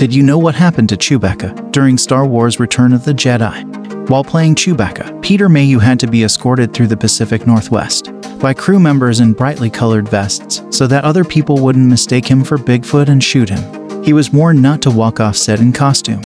Did you know what happened to Chewbacca during Star Wars Return of the Jedi? While playing Chewbacca, Peter Mayhew had to be escorted through the Pacific Northwest by crew members in brightly colored vests so that other people wouldn't mistake him for Bigfoot and shoot him. He was warned not to walk off set in costume.